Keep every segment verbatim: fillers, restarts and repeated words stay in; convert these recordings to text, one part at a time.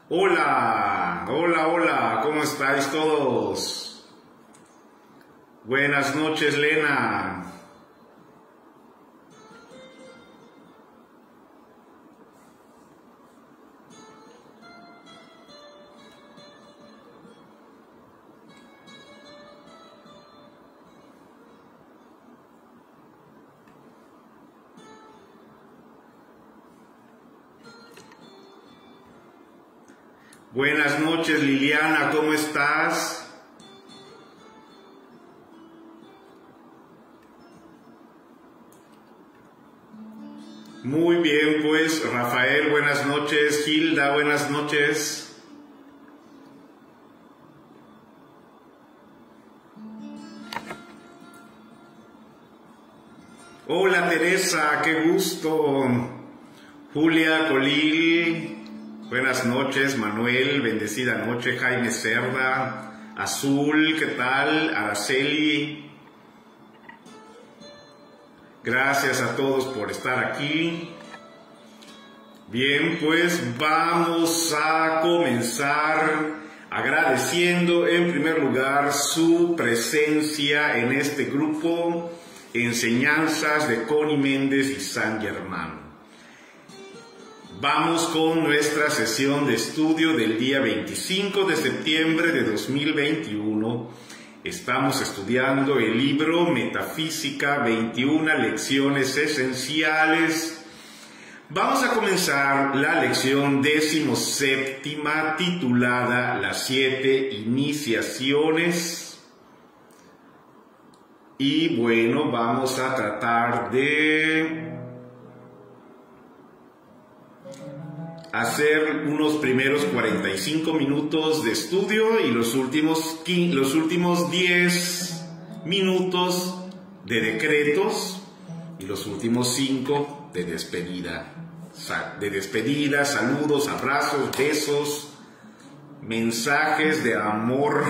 Hola, hola, hola, ¿cómo estáis todos? Buenas noches, Lena. Buenas noches, Liliana, ¿cómo estás? Muy bien, pues, Rafael, buenas noches. Hilda, buenas noches. Hola, Teresa, qué gusto. Julia Colil. Buenas noches, Manuel, bendecida noche, Jaime Cerda, Azul, ¿qué tal? Araceli. Gracias a todos por estar aquí. Bien, pues vamos a comenzar agradeciendo en primer lugar su presencia en este grupo Enseñanzas de Connie Méndez y San Germán. Vamos con nuestra sesión de estudio del día veinticinco de septiembre de dos mil veintiuno. Estamos estudiando el libro Metafísica, veintiuna lecciones esenciales. Vamos a comenzar la lección decimoséptima titulada Las siete iniciaciones. Y bueno, vamos a tratar de hacer unos primeros cuarenta y cinco minutos de estudio y los últimos, los últimos diez minutos de decretos y los últimos cinco de despedida. De despedida, saludos, abrazos, besos, mensajes de amor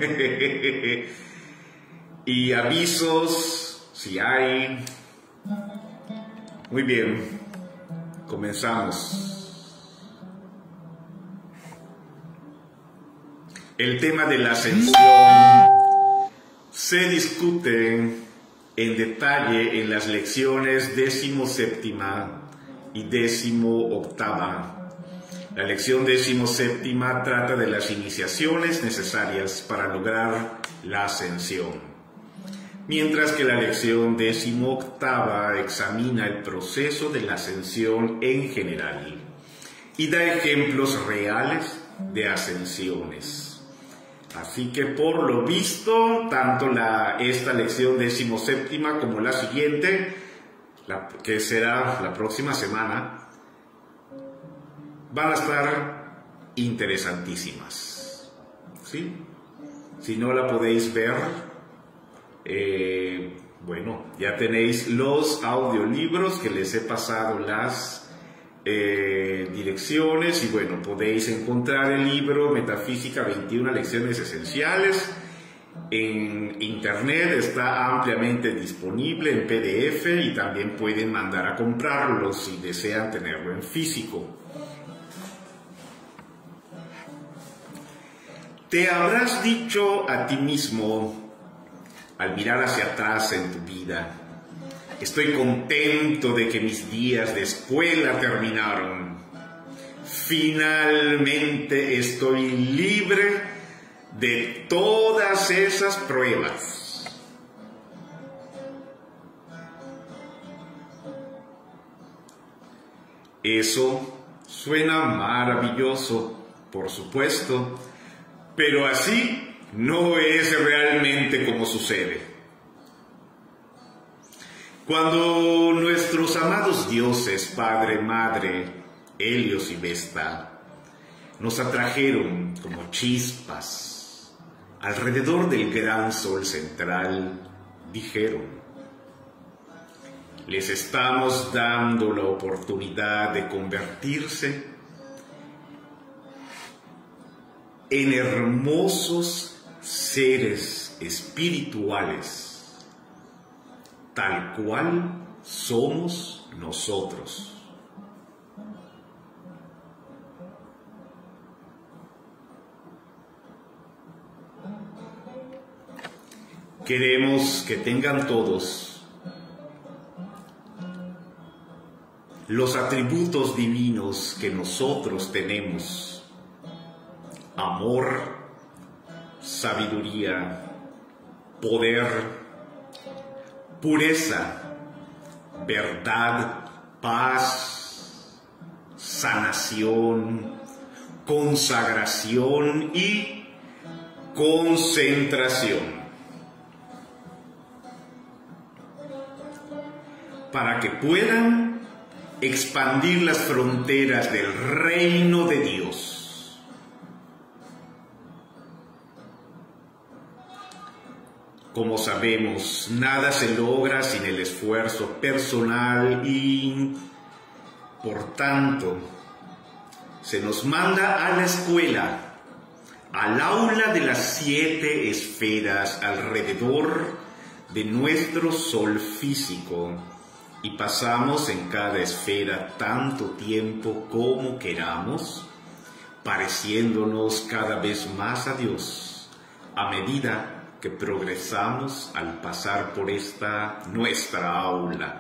y avisos, si hay. Muy bien, comenzamos. El tema de la ascensión se discute en detalle en las lecciones decimoséptima y decimoctava. La lección decimoséptima trata de las iniciaciones necesarias para lograr la ascensión, mientras que la lección decimoctava examina el proceso de la ascensión en general y da ejemplos reales de ascensiones. Así que por lo visto, tanto la, esta lección decimoséptima como la siguiente, la, que será la próxima semana, van a estar interesantísimas. ¿Sí? Si no la podéis ver, eh, bueno, ya tenéis los audiolibros que les he pasado las Eh, direcciones y bueno, podéis encontrar el libro Metafísica veintiuna lecciones esenciales en internet, está ampliamente disponible en P D F y también pueden mandar a comprarlo si desean tenerlo en físico. Te habrás dicho a ti mismo al mirar hacia atrás en tu vida: estoy contento de que mis días de escuela terminaron. Finalmente estoy libre de todas esas pruebas. Eso suena maravilloso, por supuesto, pero así no es realmente como sucede. Cuando nuestros amados dioses, Padre, Madre, Helios y Vesta, nos atrajeron como chispas alrededor del gran sol central, dijeron: les estamos dando la oportunidad de convertirse en hermosos seres espirituales, tal cual somos nosotros. queremos que tengan todos los atributos divinos que nosotros tenemos: amor, sabiduría, poder, pureza, verdad, paz, sanación, consagración y concentración, para que puedan expandir las fronteras del reino de Dios. Como sabemos, nada se logra sin el esfuerzo personal y, por tanto, se nos manda a la escuela, al aula de las siete esferas alrededor de nuestro sol físico, y pasamos en cada esfera tanto tiempo como queramos, pareciéndonos cada vez más a Dios a medida que progresamos al pasar por esta nuestra aula.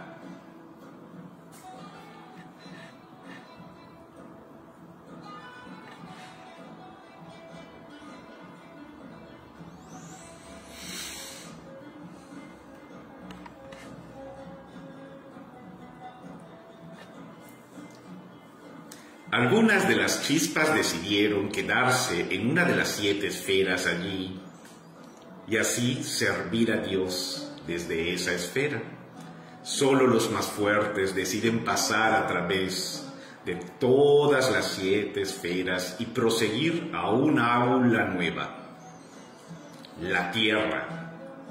Algunas de las chispas decidieron quedarse en una de las siete esferas allí y así servir a Dios desde esa esfera. Solo los más fuertes deciden pasar a través de todas las siete esferas y proseguir a una aula nueva, la Tierra.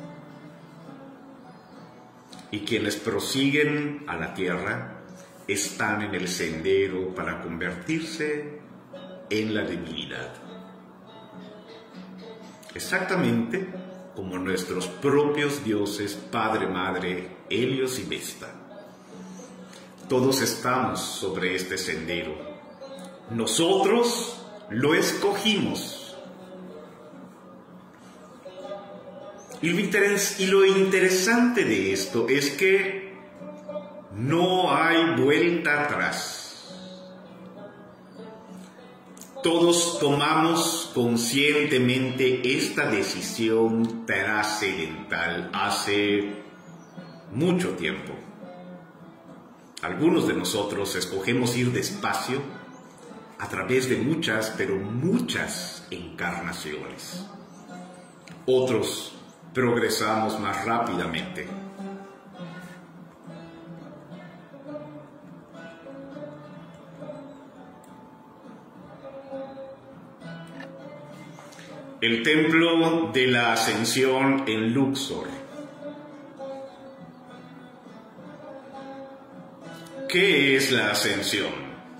Y quienes prosiguen a la Tierra están en el sendero para convertirse en la divinidad. Exactamente como nuestros propios dioses Padre, Madre, Helios y Vesta. Todos estamos sobre este sendero. Nosotros lo escogimos. Y lo, interes- y lo interesante de esto es que no hay vuelta atrás. Todos tomamos conscientemente esta decisión trascendental hace mucho tiempo. Algunos de nosotros escogemos ir despacio a través de muchas, pero muchas encarnaciones. Otros progresamos más rápidamente. El templo de la Ascensión en Luxor. ¿Qué es la ascensión?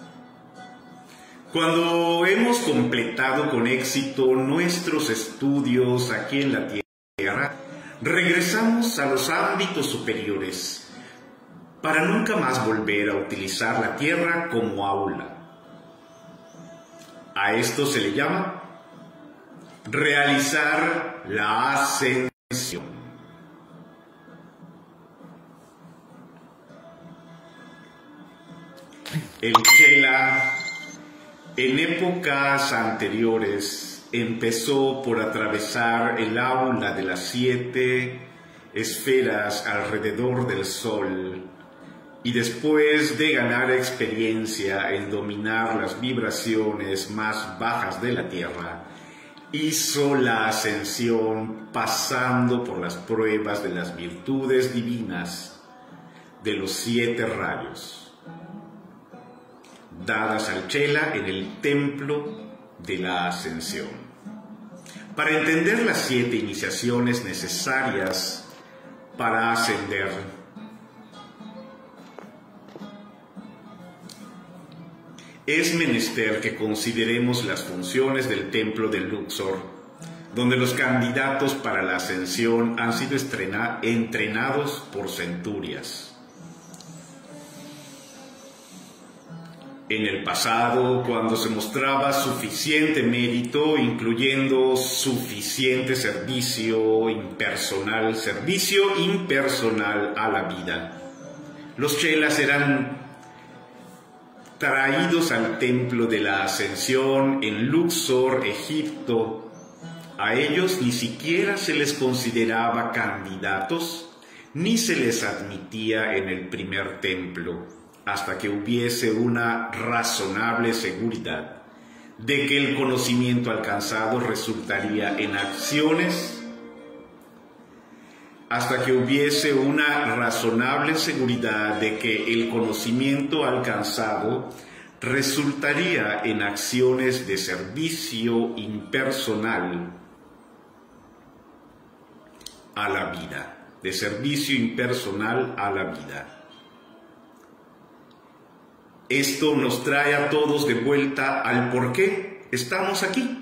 Cuando hemos completado con éxito nuestros estudios aquí en la Tierra, regresamos a los ámbitos superiores para nunca más volver a utilizar la Tierra como aula. A esto se le llama realizar la ascensión. El Chela, en épocas anteriores, empezó por atravesar el aula de las siete esferas alrededor del Sol y después de ganar experiencia en dominar las vibraciones más bajas de la Tierra, hizo la ascensión pasando por las pruebas de las virtudes divinas de los siete rayos, dadas al Chela en el templo de la ascensión. Para entender las siete iniciaciones necesarias para ascender, es menester que consideremos las funciones del templo de Luxor, donde los candidatos para la ascensión han sido estrena- entrenados por centurias. En el pasado, cuando se mostraba suficiente mérito, incluyendo suficiente servicio impersonal, servicio impersonal a la vida, los chelas eran traídos al templo de la Ascensión en Luxor, Egipto. A ellos ni siquiera se les consideraba candidatos, ni se les admitía en el primer templo, hasta que hubiese una razonable seguridad de que el conocimiento alcanzado resultaría en acciones, hasta que hubiese una razonable seguridad de que el conocimiento alcanzado resultaría en acciones de servicio impersonal a la vida, de servicio impersonal a la vida. Esto nos trae a todos de vuelta al por qué estamos aquí.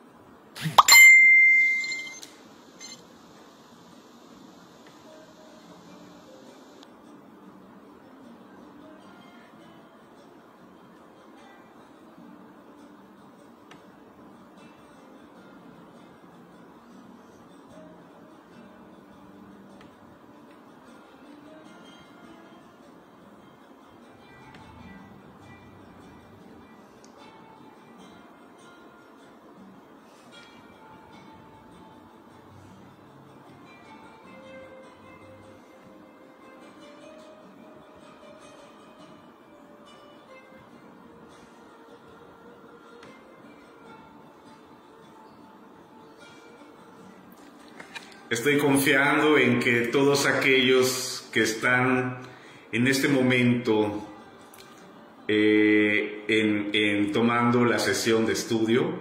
Estoy confiando en que todos aquellos que están en este momento eh, en, en tomando la sesión de estudio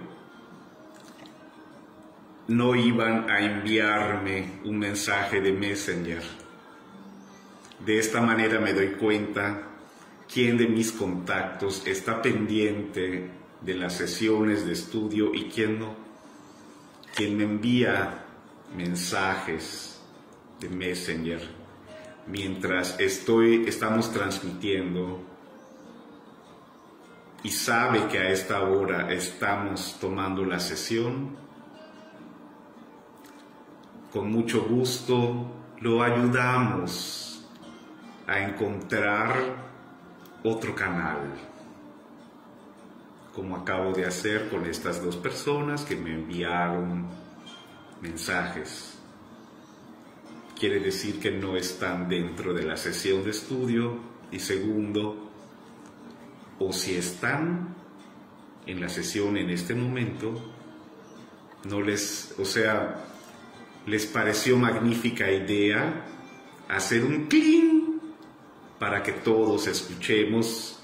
no iban a enviarme un mensaje de Messenger. De esta manera me doy cuenta quién de mis contactos está pendiente de las sesiones de estudio y quién no. Quién me envía mensajes de Messenger mientras estoy, estamos transmitiendo y sabe que a esta hora estamos tomando la sesión, con mucho gusto lo ayudamos a encontrar otro canal, como acabo de hacer con estas dos personas que me enviaron mensajes. Quiere decir que no están dentro de la sesión de estudio. Y segundo, o si están en la sesión en este momento, no les, o sea, les pareció magnífica idea hacer un clean para que todos escuchemos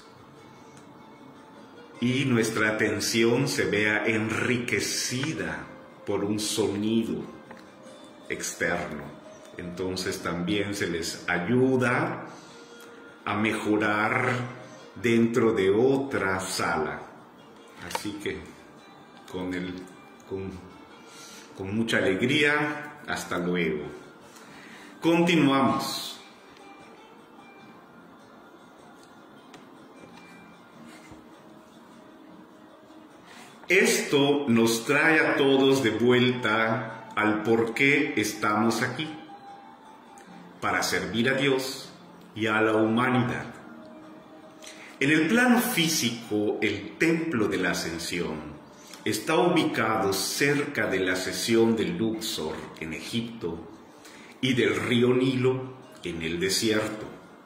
y nuestra atención se vea enriquecida por un sonido externo. Entonces también se les ayuda a mejorar dentro de otra sala. Así que con, el, con, con mucha alegría, hasta luego. Continuamos. Esto nos trae a todos de vuelta al por qué estamos aquí, para servir a Dios y a la humanidad. En el plano físico, el Templo de la Ascensión está ubicado cerca de la sección de Luxor, en Egipto, y del río Nilo, en el desierto.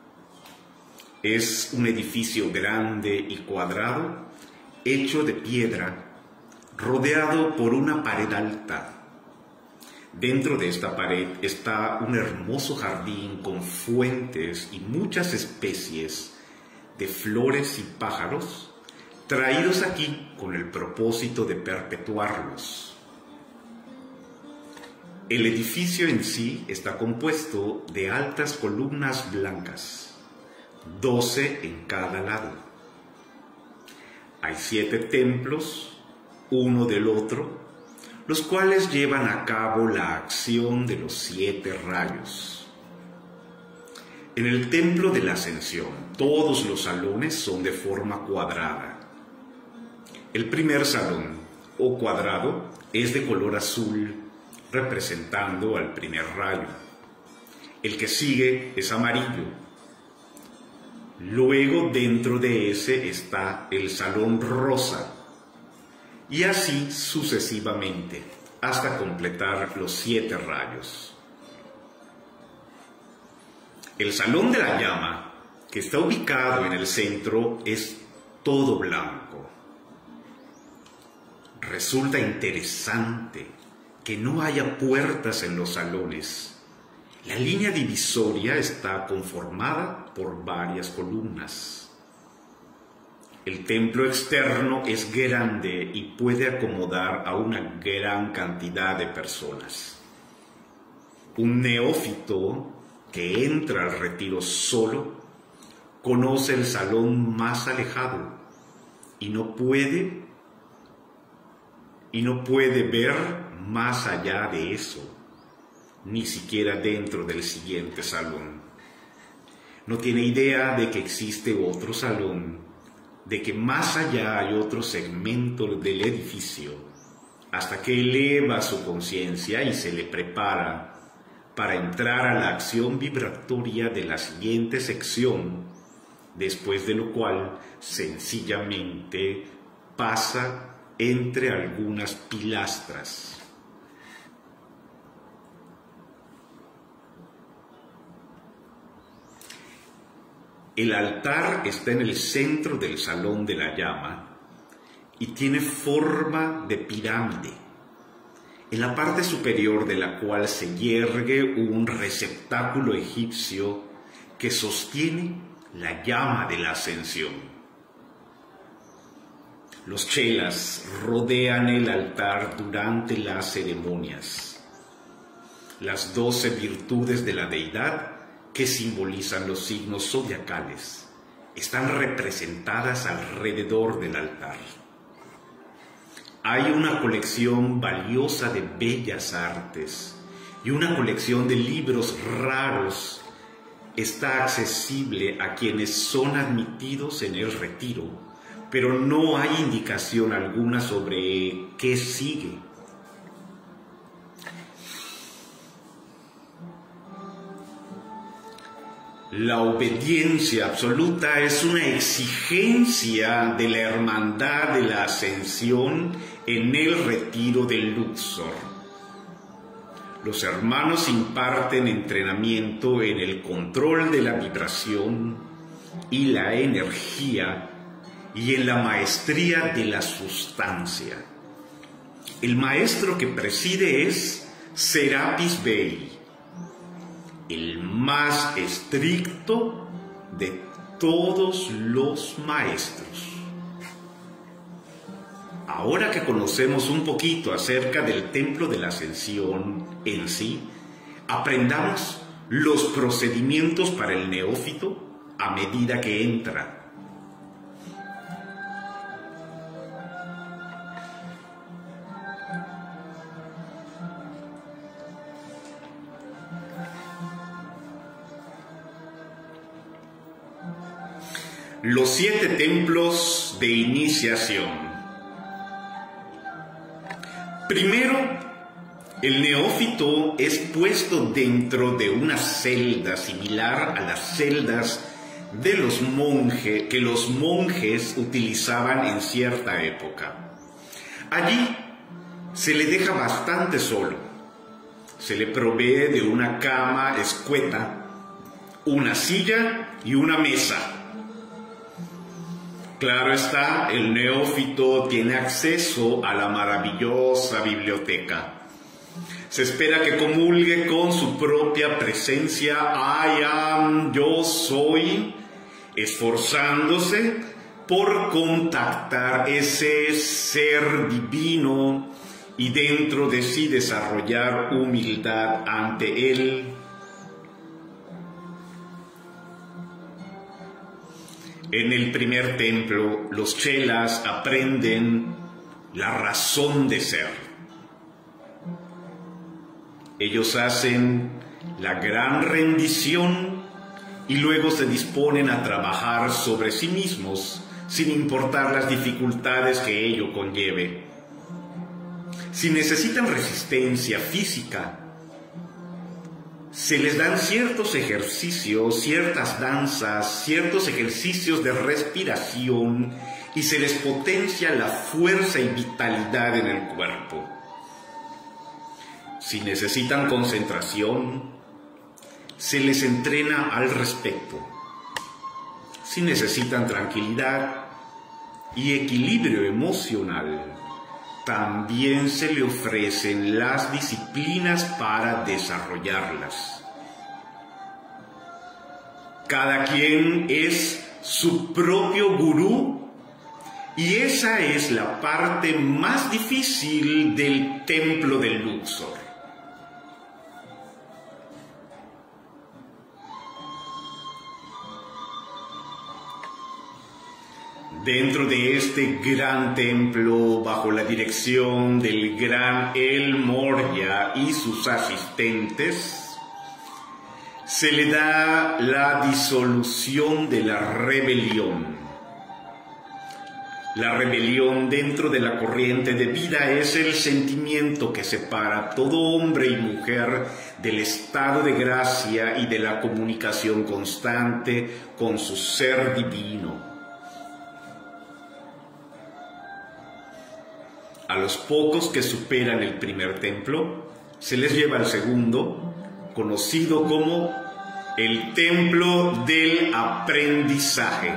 Es un edificio grande y cuadrado, hecho de piedra, rodeado por una pared alta. Dentro de esta pared está un hermoso jardín con fuentes y muchas especies de flores y pájaros, traídos aquí con el propósito de perpetuarlos. El edificio en sí está compuesto de altas columnas blancas, doce en cada lado. Hay siete templos, uno del otro, los cuales llevan a cabo la acción de los siete rayos. En el templo de la Ascensión, todos los salones son de forma cuadrada. El primer salón, o cuadrado, es de color azul, representando al primer rayo. El que sigue es amarillo. Luego, dentro de ese está el salón rosa, y así sucesivamente, hasta completar los siete rayos. El salón de la llama, que está ubicado en el centro, es todo blanco. Resulta interesante que no haya puertas en los salones. La línea divisoria está conformada por varias columnas. El templo externo es grande y puede acomodar a una gran cantidad de personas. Un neófito que entra al retiro solo conoce el salón más alejado y no puede, y no puede ver más allá de eso, ni siquiera dentro del siguiente salón. No tiene idea de que existe otro salón, de que más allá hay otro segmento del edificio, hasta que eleva su conciencia y se le prepara para entrar a la acción vibratoria de la siguiente sección, después de lo cual sencillamente pasa entre algunas pilastras. El altar está en el centro del salón de la llama y tiene forma de pirámide, en la parte superior de la cual se yergue un receptáculo egipcio que sostiene la llama de la ascensión. Los chelas rodean el altar durante las ceremonias. Las doce virtudes de la deidad, que simbolizan los signos zodiacales, están representadas alrededor del altar. Hay una colección valiosa de bellas artes y una colección de libros raros. Está accesible a quienes son admitidos en el retiro, pero no hay indicación alguna sobre qué sigue. La obediencia absoluta es una exigencia de la hermandad de la ascensión en el retiro del Luxor. Los hermanos imparten entrenamiento en el control de la vibración y la energía y en la maestría de la sustancia. El maestro que preside es Serapis Bey, el más estricto de todos los maestros. Ahora que conocemos un poquito acerca del Templo de la Ascensión en sí, aprendamos los procedimientos para el neófito a medida que entra. Los siete templos de iniciación. Primero, el neófito es puesto dentro de una celda similar a las celdas de los monjes que los monjes utilizaban en cierta época. Allí se le deja bastante solo. Se le provee de una cama escueta, una silla y una mesa. Claro está, el neófito tiene acceso a la maravillosa biblioteca. Se espera que comulgue con su propia presencia, I am, yo soy, esforzándose por contactar ese ser divino y dentro de sí desarrollar humildad ante él. En el primer templo, los chelas aprenden la razón de ser. Ellos hacen la gran rendición y luego se disponen a trabajar sobre sí mismos, sin importar las dificultades que ello conlleve. Si necesitan resistencia física, se les dan ciertos ejercicios, ciertas danzas, ciertos ejercicios de respiración y se les potencia la fuerza y vitalidad en el cuerpo. Si necesitan concentración, se les entrena al respecto. Si necesitan tranquilidad y equilibrio emocional, también se le ofrecen las disciplinas para desarrollarlas. Cada quien es su propio gurú y esa es la parte más difícil del templo del Luxor. Dentro de este gran templo, bajo la dirección del gran El Morya y sus asistentes, se le da la disolución de la rebelión. La rebelión dentro de la corriente de vida es el sentimiento que separa a todo hombre y mujer del estado de gracia y de la comunicación constante con su ser divino. A los pocos que superan el primer templo, se les lleva al segundo, conocido como el templo del aprendizaje.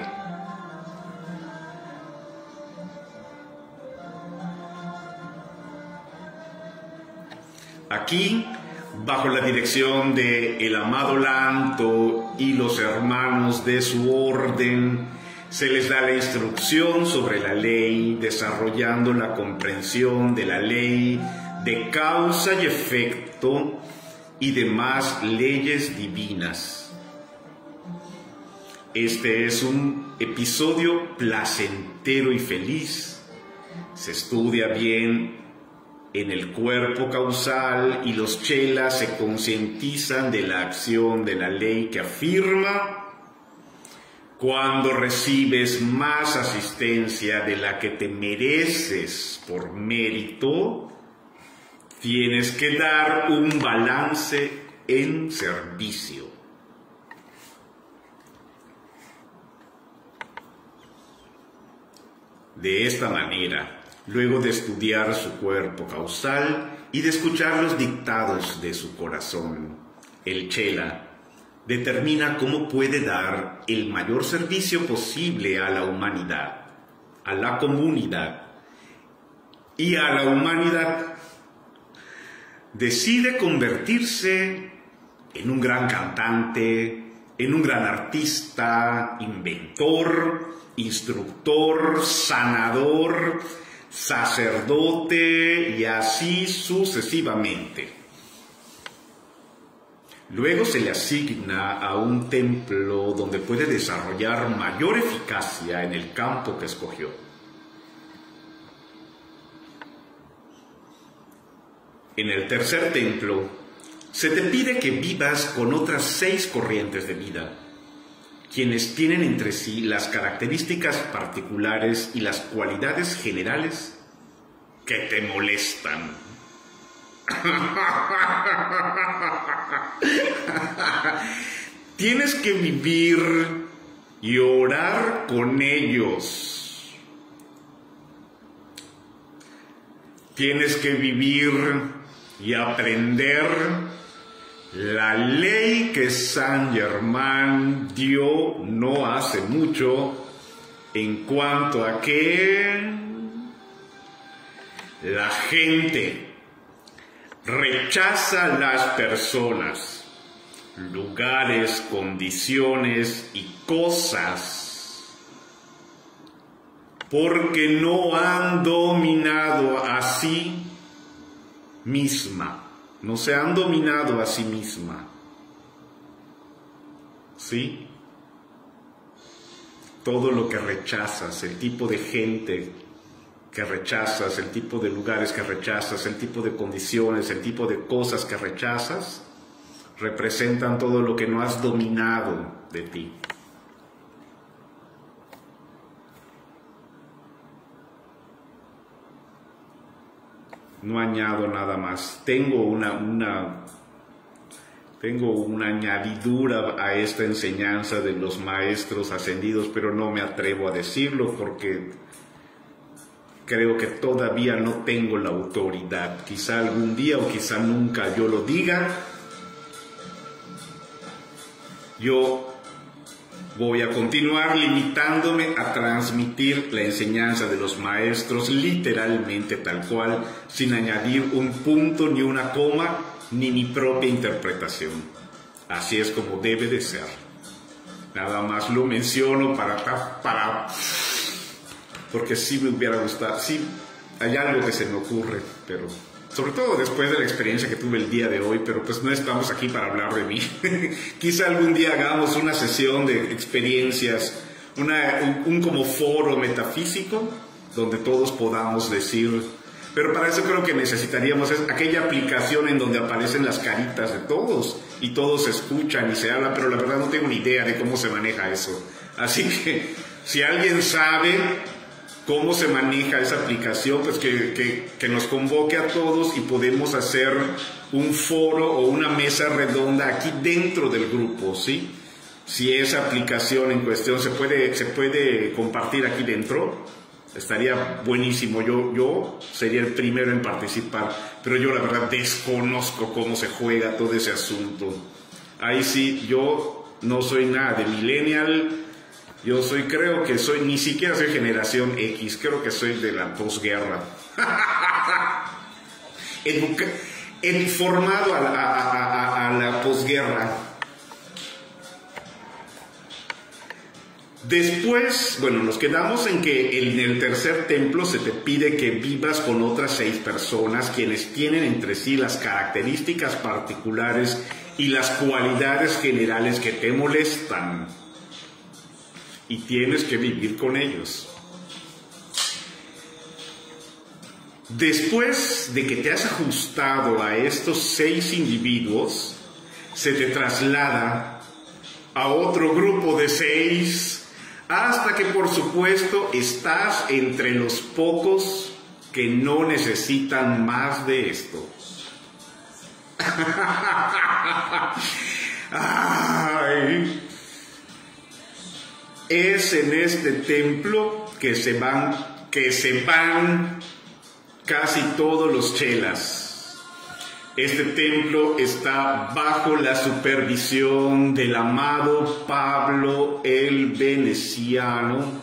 Aquí, bajo la dirección de el amado Lanto y los hermanos de su orden, se les da la instrucción sobre la ley, desarrollando la comprensión de la ley de causa y efecto y demás leyes divinas. Este es un episodio placentero y feliz. Se estudia bien en el cuerpo causal y los chelas se concientizan de la acción de la ley que afirma: cuando recibes más asistencia de la que te mereces por mérito, tienes que dar un balance en servicio. De esta manera, luego de estudiar su cuerpo causal y de escuchar los dictados de su corazón, el chela determina cómo puede dar el mayor servicio posible a la humanidad, a la comunidad y a la humanidad. Decide convertirse en un gran cantante, en un gran artista, inventor, instructor, sanador, sacerdote y así sucesivamente. Luego se le asigna a un templo donde puede desarrollar mayor eficacia en el campo que escogió. En el tercer templo, se te pide que vivas con otras seis corrientes de vida, quienes tienen entre sí las características particulares y las cualidades generales que te molestan. Tienes que vivir y orar con ellos. Tienes que vivir y aprender la ley que Saint Germain dio no hace mucho en cuanto a que la gente rechaza a las personas, lugares, condiciones y cosas porque no han dominado a sí misma, no se han dominado a sí misma. ¿Sí? Todo lo que rechazas, el tipo de gente que rechazas, el tipo de lugares que rechazas, el tipo de condiciones, el tipo de cosas que rechazas, representan todo lo que no has dominado de ti. No añado nada más. Tengo una, una, tengo una añadidura a esta enseñanza de los maestros ascendidos, pero no me atrevo a decirlo porque creo que todavía no tengo la autoridad. Quizá algún día o quizá nunca yo lo diga. Yo voy a continuar limitándome a transmitir la enseñanza de los maestros literalmente tal cual, sin añadir un punto ni una coma, ni mi propia interpretación. Así es como debe de ser. Nada más lo menciono para... para porque sí me hubiera gustado, sí, hay algo que se me ocurre, pero sobre todo después de la experiencia que tuve el día de hoy, pero pues no estamos aquí para hablar de mí. Quizá algún día hagamos una sesión de experiencias, una, un, un como foro metafísico, donde todos podamos decir, pero para eso creo que necesitaríamos es aquella aplicación en donde aparecen las caritas de todos, y todos se escuchan y se hablan, pero la verdad no tengo ni idea de cómo se maneja eso. Así que, si alguien sabe cómo se maneja esa aplicación, pues que, que, que nos convoque a todos y podemos hacer un foro o una mesa redonda aquí dentro del grupo, ¿sí? Si esa aplicación en cuestión se puede, se puede compartir aquí dentro, estaría buenísimo. Yo, yo sería el primero en participar, pero yo la verdad desconozco cómo se juega todo ese asunto. Ahí sí, yo no soy nada de millennial. Yo soy, creo que soy, ni siquiera soy generación X, creo que soy de la posguerra. Educa formado a la, a, a, a la posguerra. Después, bueno, nos quedamos en que en el tercer templo se te pide que vivas con otras seis personas, quienes tienen entre sí las características particulares y las cualidades generales que te molestan. Y tienes que vivir con ellos. Después de que te has ajustado a estos seis individuos, se te traslada a otro grupo de seis, hasta que por supuesto estás entre los pocos que no necesitan más de esto. Ay. Es en este templo que se van, que se van casi todos los chelas. Este templo está bajo la supervisión del amado Pablo el Veneciano,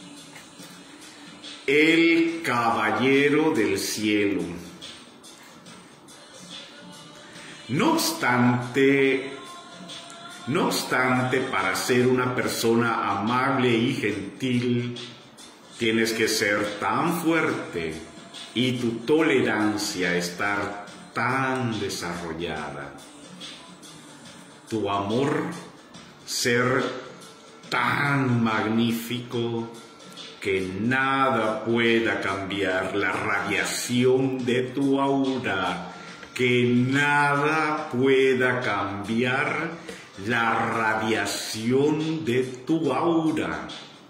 el caballero del cielo. No obstante, No obstante, para ser una persona amable y gentil, tienes que ser tan fuerte y tu tolerancia estar tan desarrollada. Tu amor ser tan magnífico que nada pueda cambiar la radiación de tu aura, que nada pueda cambiar la radiación de tu aura,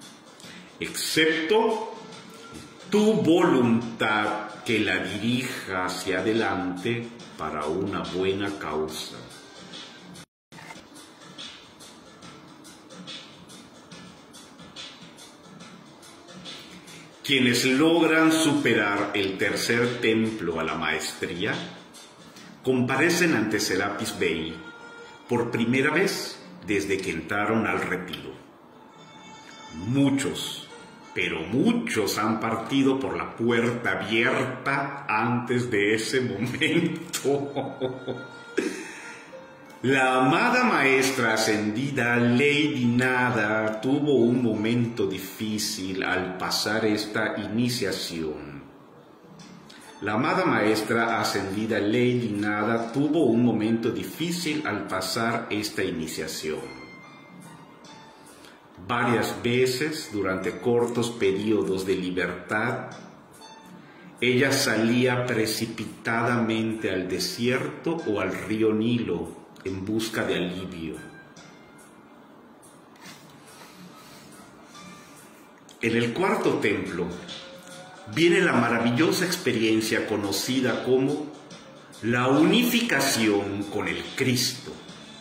excepto tu voluntad que la dirija hacia adelante para una buena causa. Quienes logran superar el tercer templo a la maestría, comparecen ante Serapis Bey por primera vez desde que entraron al retiro. Muchos, pero muchos han partido por la puerta abierta antes de ese momento. La amada maestra ascendida Lady Nada tuvo un momento difícil al pasar esta iniciación. La amada maestra ascendida Lady Nada tuvo un momento difícil al pasar esta iniciación. Varias veces, durante cortos periodos de libertad, ella salía precipitadamente al desierto o al río Nilo en busca de alivio. En el cuarto templo viene la maravillosa experiencia conocida como la unificación con el Cristo.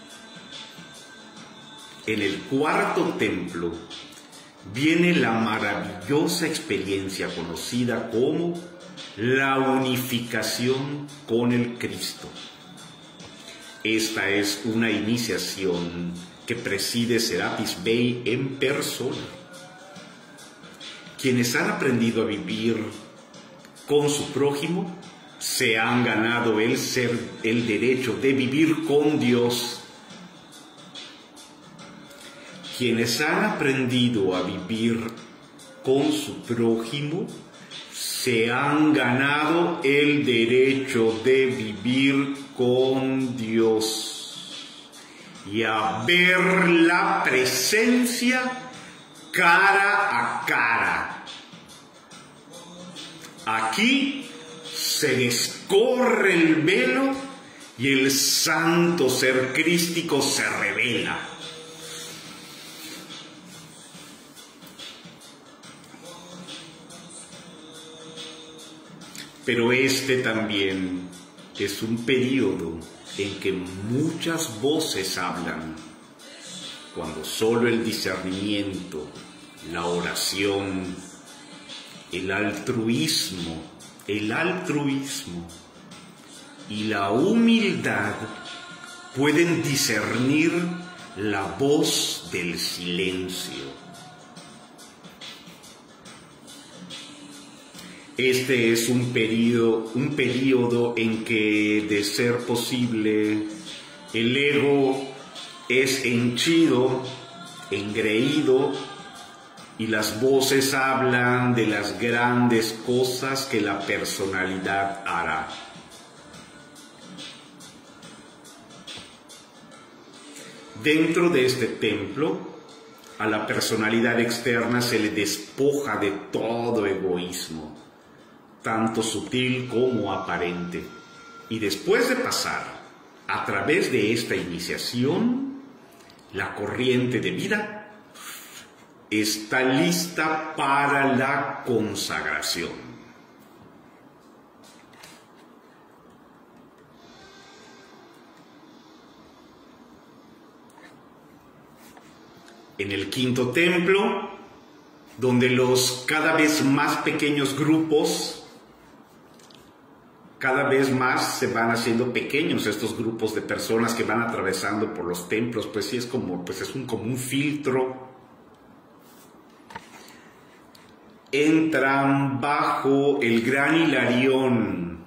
En el cuarto templo viene la maravillosa experiencia conocida como la unificación con el Cristo. Esta es una iniciación que preside Serapis Bey en persona. Quienes han aprendido a vivir con su prójimo se han ganado el, ser, el derecho de vivir con Dios. Quienes han aprendido a vivir con su prójimo se han ganado el derecho de vivir con Dios y a ver la presencia cara a cara. Aquí se descorre el velo y el santo ser crístico se revela. Pero este también es un periodo en que muchas voces hablan, cuando solo el discernimiento, la oración, el altruismo, el altruismo y la humildad pueden discernir la voz del silencio. Este es un periodo, un periodo en que, de ser posible, el ego es henchido, engreído, y las voces hablan de las grandes cosas que la personalidad hará. Dentro de este templo, a la personalidad externa se le despoja de todo egoísmo, tanto sutil como aparente. Y después de pasar a través de esta iniciación, la corriente de vida está lista para la consagración. En el quinto templo, donde los cada vez más pequeños grupos, cada vez más se van haciendo pequeños estos grupos de personas que van atravesando por los templos, pues sí es como, pues es un, como un filtro. Entran bajo el gran Hilarión.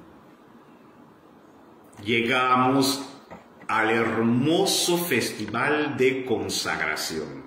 Llegamos al hermoso festival de consagración.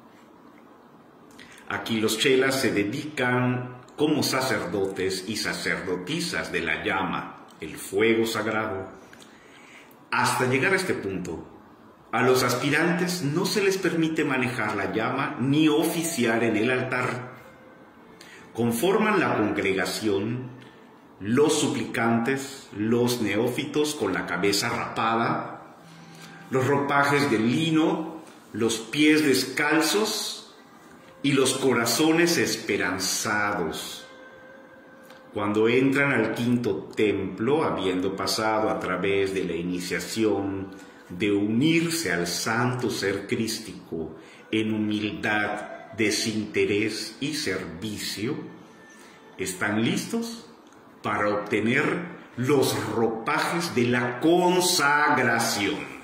Aquí los chelas se dedican como sacerdotes y sacerdotisas de la llama, el fuego sagrado. Hasta llegar a este punto, a los aspirantes no se les permite manejar la llama ni oficiar en el altar. Conforman la congregación los suplicantes, los neófitos con la cabeza rapada, los ropajes de lino, los pies descalzos y los corazones esperanzados. Cuando entran al quinto templo, habiendo pasado a través de la iniciación de unirse al santo ser crístico en humildad, desinterés y servicio, están listos para obtener los ropajes de la consagración.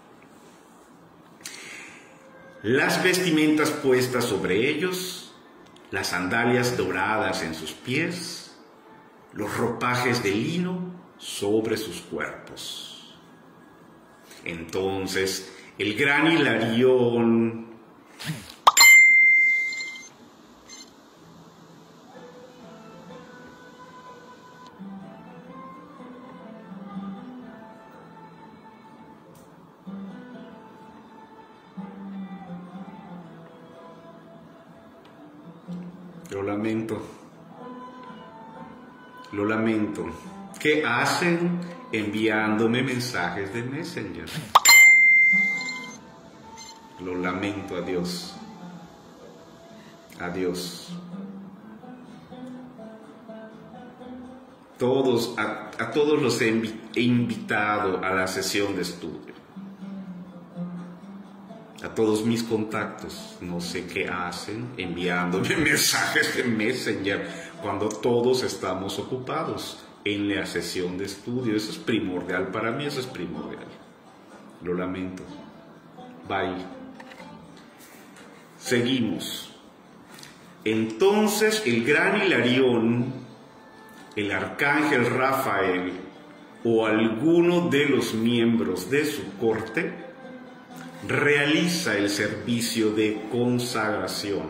Las vestimentas puestas sobre ellos, las sandalias doradas en sus pies, los ropajes de lino sobre sus cuerpos. Entonces, el gran Hilarión Lo lamento, lo lamento. ¿Qué hacen enviándome mensajes de Messenger? lo lamento, adiós, adiós. Todos, a, a todos los he, invi he invitado a la sesión de estudio. A todos mis contactos, no sé qué hacen enviándome mensajes de Messenger cuando todos estamos ocupados en la sesión de estudio. Eso es primordial, para mí eso es primordial. Lo lamento. Bye. Seguimos. Entonces el gran Hilarión, el arcángel Rafael o alguno de los miembros de su corte realiza el servicio de consagración.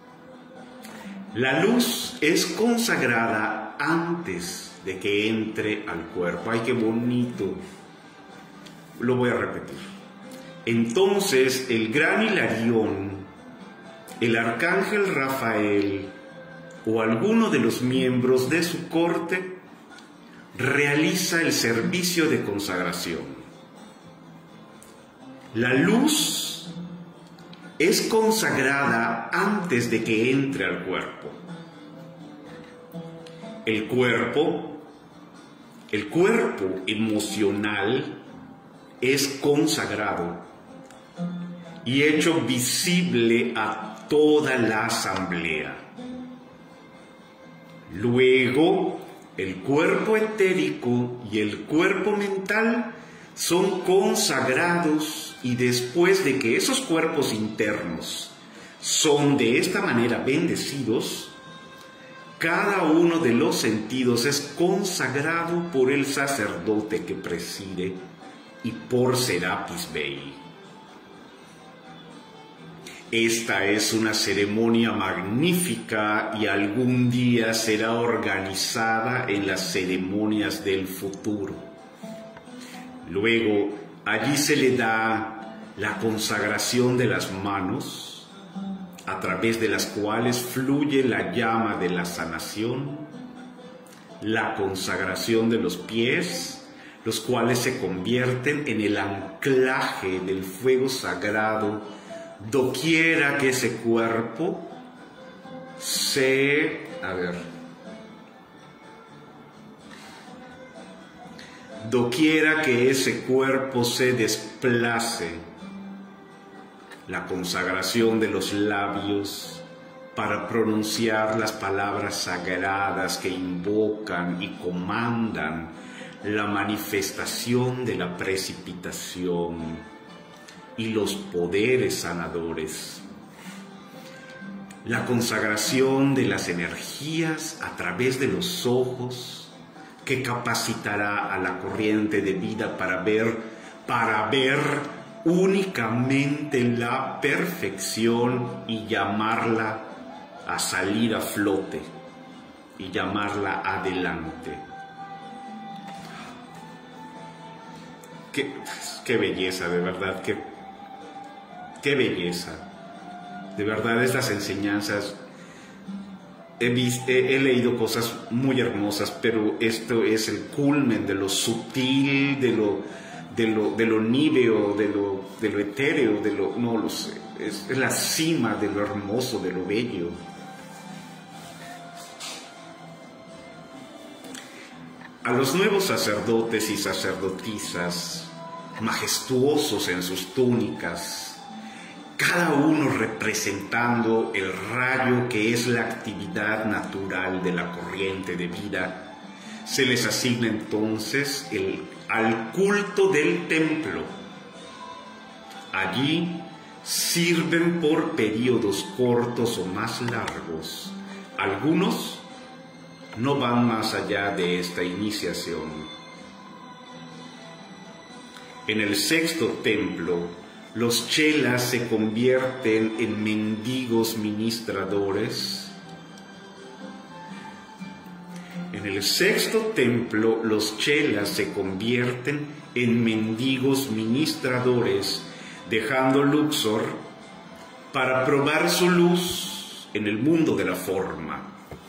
La luz es consagrada antes de que entre al cuerpo. ¡Ay, qué bonito! Lo voy a repetir. Entonces el gran Hilarión, el arcángel Rafael o alguno de los miembros de su corte realiza el servicio de consagración. La luz es consagrada antes de que entre al cuerpo. El cuerpo, el cuerpo emocional es consagrado y hecho visible a toda la asamblea. Luego, el cuerpo etérico y el cuerpo mental son consagrados, y después de que esos cuerpos internos son de esta manera bendecidos, cada uno de los sentidos es consagrado por el sacerdote que preside y por Serapis Bey. Esta es una ceremonia magnífica y algún día será organizada en las ceremonias del futuro. Luego, allí se le da la consagración de las manos, a través de las cuales fluye la llama de la sanación, la consagración de los pies, los cuales se convierten en el anclaje del fuego sagrado doquiera que ese cuerpo se, a ver, doquiera que ese cuerpo se desplace, la consagración de los labios para pronunciar las palabras sagradas que invocan y comandan la manifestación de la precipitación y los poderes sanadores. La consagración de las energías a través de los ojos, que capacitará a la corriente de vida para ver, para ver únicamente la perfección y llamarla a salir a flote y llamarla adelante. Qué, qué belleza, de verdad, qué, qué belleza. De verdad, estas enseñanzas, he, visto, he, he leído cosas muy hermosas, pero esto es el culmen de lo sutil, de lo, de lo, de lo níveo, de lo, de lo etéreo, de lo, no lo sé, es, es la cima de lo hermoso, de lo bello. A los nuevos sacerdotes y sacerdotisas, majestuosos en sus túnicas, cada uno representando el rayo que es la actividad natural de la corriente de vida, se les asigna entonces el, al culto del templo. Allí sirven por periodos cortos o más largos. Algunos no van más allá de esta iniciación. En el sexto templo, los chelas se convierten en mendigos ministradores. En el sexto templo, los chelas se convierten en mendigos ministradores, dejando Luxor para probar su luz en el mundo de la forma.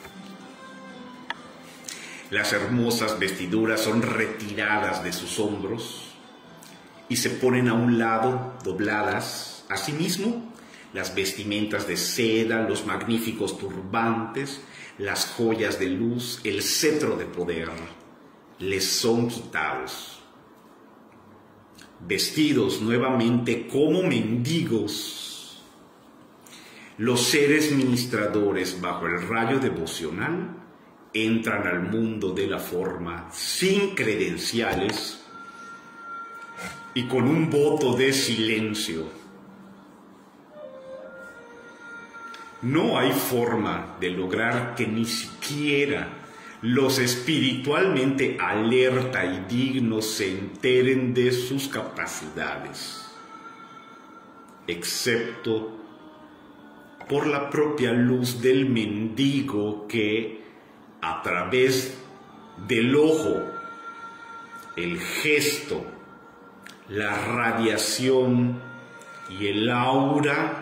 Las hermosas vestiduras son retiradas de sus hombros y se ponen a un lado, dobladas, Asimismo, las vestimentas de seda, los magníficos turbantes, las joyas de luz, el cetro de poder, les son quitados. Vestidos nuevamente como mendigos, los seres ministradores bajo el rayo devocional entran al mundo de la forma sin credenciales y con un voto de silencio. No hay forma de lograr que ni siquiera los espiritualmente alerta y dignos se enteren de sus capacidades, excepto por la propia luz del mendigo que, a través del ojo, el gesto, la radiación y el aura,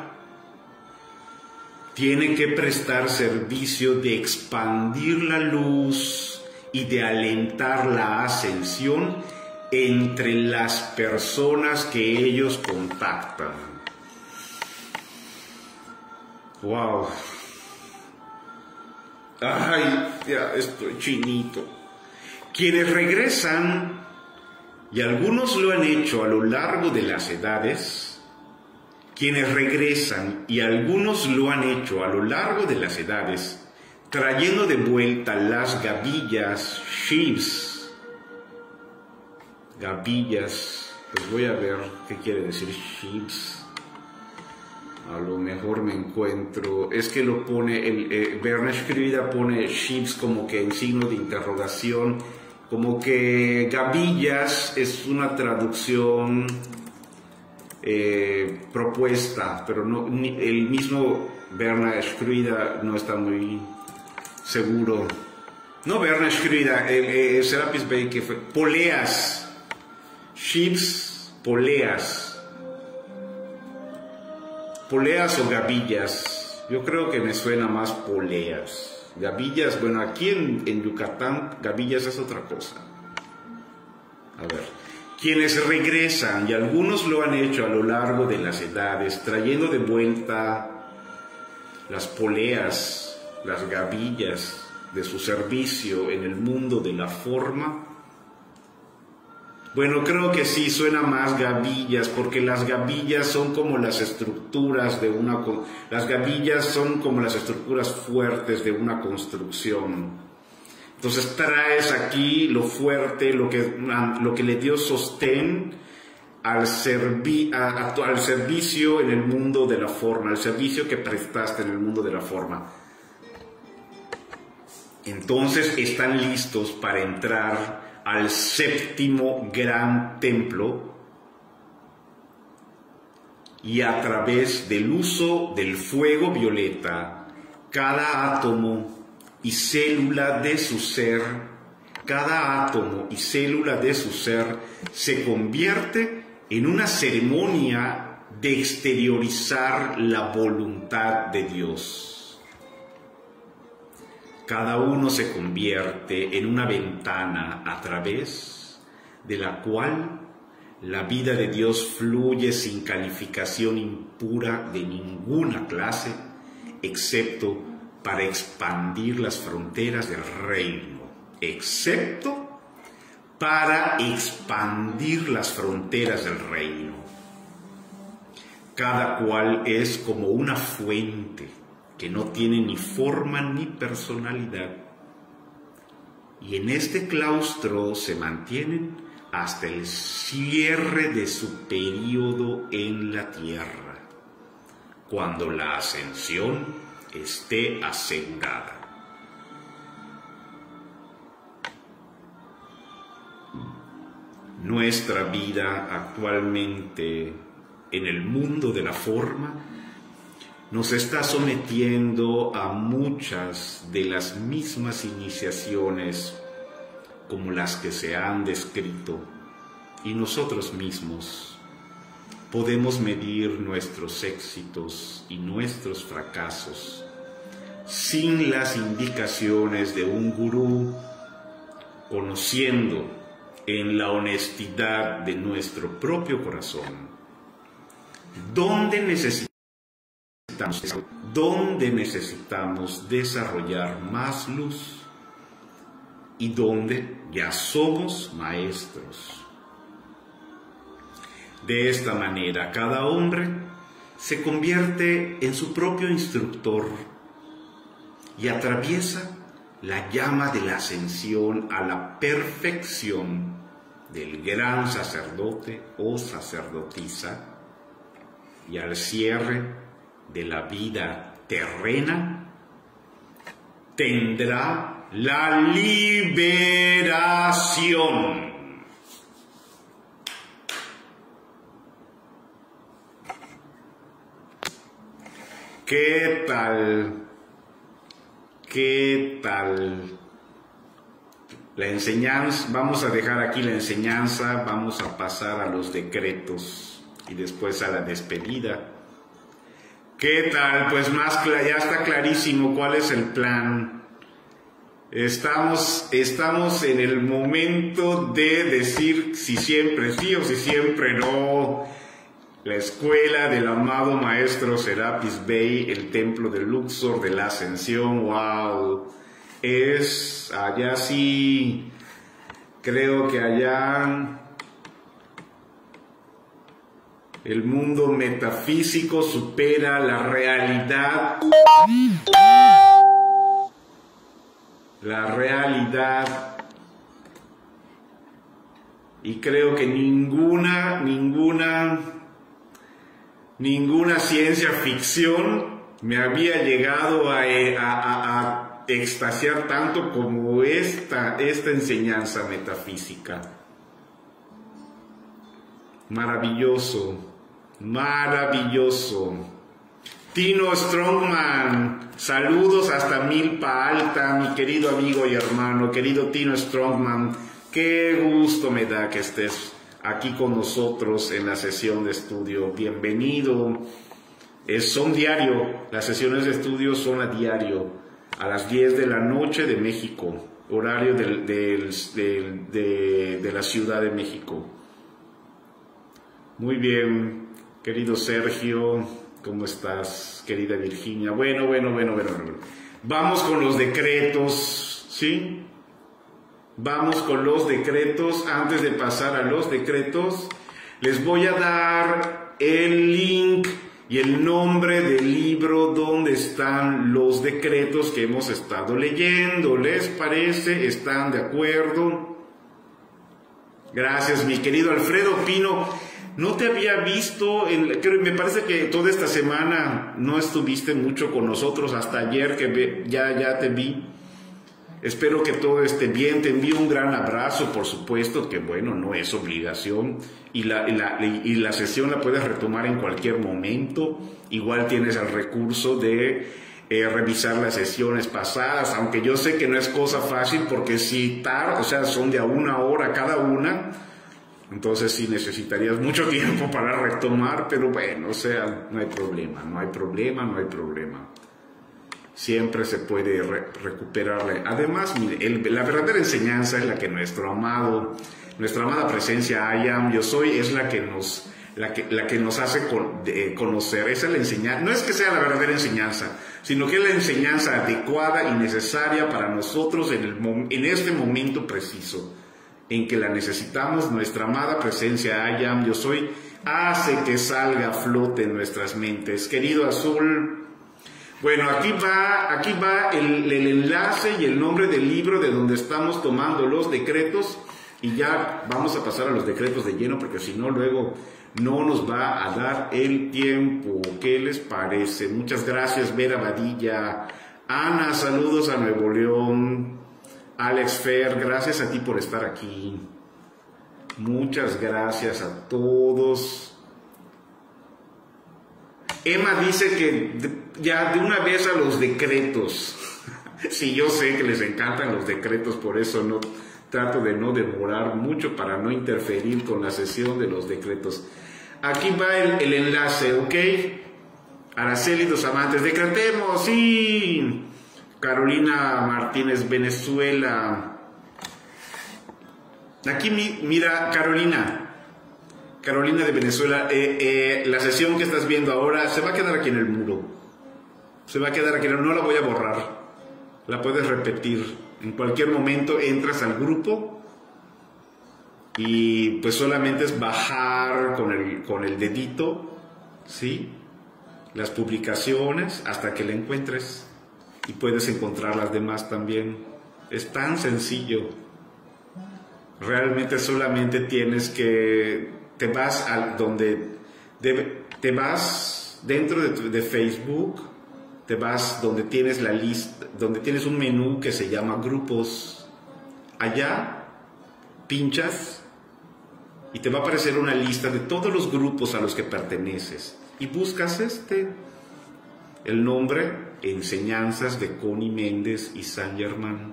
tiene que prestar servicio de expandir la luz y de alentar la ascensión entre las personas que ellos contactan. ¡Wow! ¡Ay! Ya estoy chinito. Quienes regresan, y algunos lo han hecho a lo largo de las edades, quienes regresan, y algunos lo han hecho a lo largo de las edades, trayendo de vuelta las gavillas, sheaves, gavillas, pues voy a ver qué quiere decir sheaves. A lo mejor me encuentro, es que lo pone, el eh, Berna escribida pone sheaves como que en signo de interrogación, como que gavillas es una traducción Eh, propuesta, pero no, ni, el mismo Berna escribida no está muy seguro. No Berna escribida, el, el Serapis Bey que fue poleas, sheaves, poleas, poleas o gavillas. Yo creo que me suena más poleas. Gavillas, bueno, aquí en, en Yucatán, gavillas es otra cosa. A ver. Quienes regresan, y algunos lo han hecho a lo largo de las edades, trayendo de vuelta las poleas, las gavillas de su servicio en el mundo de la forma. Bueno, creo que sí, suena más gavillas, porque las gavillas son como las estructuras de una... Las gavillas son como las estructuras fuertes de una construcción. Entonces traes aquí lo fuerte, lo que, lo que le dio sostén al, servi, a, a, al servicio en el mundo de la forma, al servicio que prestaste en el mundo de la forma. Entonces están listos para entrar al séptimo gran templo y a través del uso del fuego violeta, cada átomo y célula de su ser, cada átomo y célula de su ser se convierte en una ceremonia de exteriorizar la voluntad de Dios. Cada uno se convierte en una ventana a través de la cual la vida de Dios fluye sin calificación impura de ninguna clase, excepto para expandir las fronteras del reino, excepto para expandir las fronteras del reino. Cada cual es como una fuente que no tiene ni forma ni personalidad. Y en este claustro se mantienen hasta el cierre de su período en la tierra, cuando la ascensión esté asegurada. Nuestra vida actualmente en el mundo de la forma nos está sometiendo a muchas de las mismas iniciaciones como las que se han descrito, y nosotros mismos podemos medir nuestros éxitos y nuestros fracasos sin las indicaciones de un gurú, conociendo en la honestidad de nuestro propio corazón ¿Dónde necesitamos, dónde necesitamos desarrollar más luz? Y dónde ya somos maestros. De esta manera, cada hombre se convierte en su propio instructor y atraviesa la llama de la ascensión a la perfección del gran sacerdote o sacerdotisa, y al cierre de la vida terrena tendrá la liberación. ¿Qué tal? ¿Qué tal? La enseñanza, vamos a dejar aquí la enseñanza, vamos a pasar a los decretos y después a la despedida. ¿Qué tal? Pues más ya está clarísimo cuál es el plan. Estamos, estamos en el momento de decir si siempre sí o si siempre no. La escuela del amado maestro Serapis Bey, el templo de Luxor de la Ascensión, wow, es allá sí, creo que allá el mundo metafísico supera la realidad, la realidad, y creo que ninguna, ninguna... Ninguna ciencia ficción me había llegado a, a, a extasiar tanto como esta, esta enseñanza metafísica. Maravilloso, maravilloso. Tino Strongman, saludos hasta Milpa Alta, mi querido amigo y hermano, querido Tino Strongman, qué gusto me da que estés aquí con nosotros en la sesión de estudio. Bienvenido. Es, son diario, las sesiones de estudio son a diario, a las diez de la noche de México, horario del, del, del, de, de la Ciudad de México. Muy bien, querido Sergio, ¿cómo estás? Querida Virginia. Bueno, bueno, bueno, bueno, bueno. Vamos con los decretos, ¿sí? Vamos con los decretos. Antes de pasar a los decretos, les voy a dar el link y el nombre del libro donde están los decretos que hemos estado leyendo. ¿Les parece? ¿Están de acuerdo? Gracias, mi querido Alfredo Pino. No te había visto, en, creo, me parece que toda esta semana no estuviste mucho con nosotros, hasta ayer que ya, ya te vi. Espero que todo esté bien, te envío un gran abrazo, por supuesto que bueno, no es obligación y la, y la, y la sesión la puedes retomar en cualquier momento, igual tienes el recurso de eh, revisar las sesiones pasadas, aunque yo sé que no es cosa fácil porque si tarde, o sea, son de a una hora cada una, entonces sí necesitarías mucho tiempo para retomar, pero bueno, o sea, no hay problema, no hay problema, no hay problema. Siempre se puede re recuperarle. Además, mire, el, la verdadera enseñanza es la que nuestro amado, nuestra amada presencia I Am, Yo Soy, es la que nos, la que, la que nos hace con, de, conocer. Esa es la enseñanza. No es que sea la verdadera enseñanza, sino que es la enseñanza adecuada y necesaria para nosotros en, el, en este momento preciso en que la necesitamos. Nuestra amada presencia I Am, Yo Soy, hace que salga a flote en nuestras mentes. Querido Azul, bueno, aquí va, aquí va el, el enlace y el nombre del libro de donde estamos tomando los decretos, y ya vamos a pasar a los decretos de lleno porque si no luego no nos va a dar el tiempo. ¿Qué les parece? Muchas gracias, Vera Badilla. Ana, saludos a Nuevo León. Alex Fer, gracias a ti por estar aquí. Muchas gracias a todos. Emma dice que ya de una vez a los decretos. Sí, yo sé que les encantan los decretos, por eso no trato de no demorar mucho para no interferir con la sesión de los decretos. Aquí va el, el enlace, ¿ok? Araceli Dos Amantes, decretemos, sí. Carolina Martínez, Venezuela. Aquí mi, mira, Carolina. Carolina de Venezuela, eh, eh, la sesión que estás viendo ahora se va a quedar aquí en el muro. Se va a quedar aquí, no la voy a borrar. La puedes repetir. En cualquier momento entras al grupo y pues solamente es bajar con el, con el dedito, ¿sí?, las publicaciones hasta que la encuentres, y puedes encontrar las demás también. Es tan sencillo. Realmente solamente tienes que, te vas a donde, debe, te vas dentro de, de Facebook, te vas donde tienes la lista, donde tienes un menú que se llama grupos. Allá pinchas y te va a aparecer una lista de todos los grupos a los que perteneces. Y buscas este, el nombre, Enseñanzas de Connie Méndez y Saint Germain.